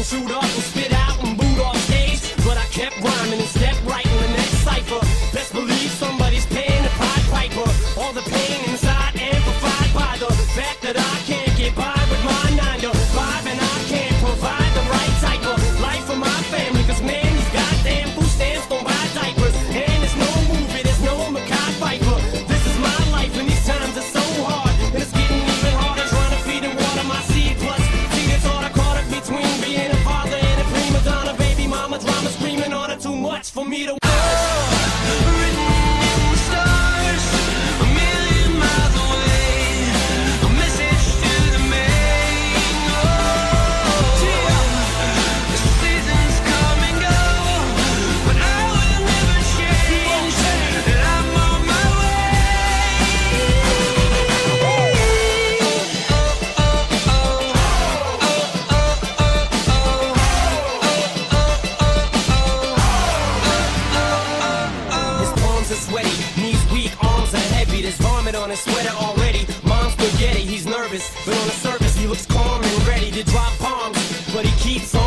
shoot up and spit out and boot off stage. But I kept rhyming and stepped right in the next cipher. Best believe somebody's paying the Pied Piper. All the pain inside amplified by the fact that I can't get by with my 9 to 5, and I can't provide the right type of life for my family. Cause man, these goddamn food stamps don't buy diapers. And there's no movie, there's no Mackay Pfeiffer. This is my life and these times are so hard. And it's getting even harder trying to feed and water my seed. Plus, see the thought I caught up between being a father and a prima donna. Baby mama drama screaming on her too much for me to sweaty, knees weak, arms are heavy. There's vomit on his sweater already. Mom's spaghetti, he's nervous, but on the surface he looks calm and ready to drop bombs. But he keeps on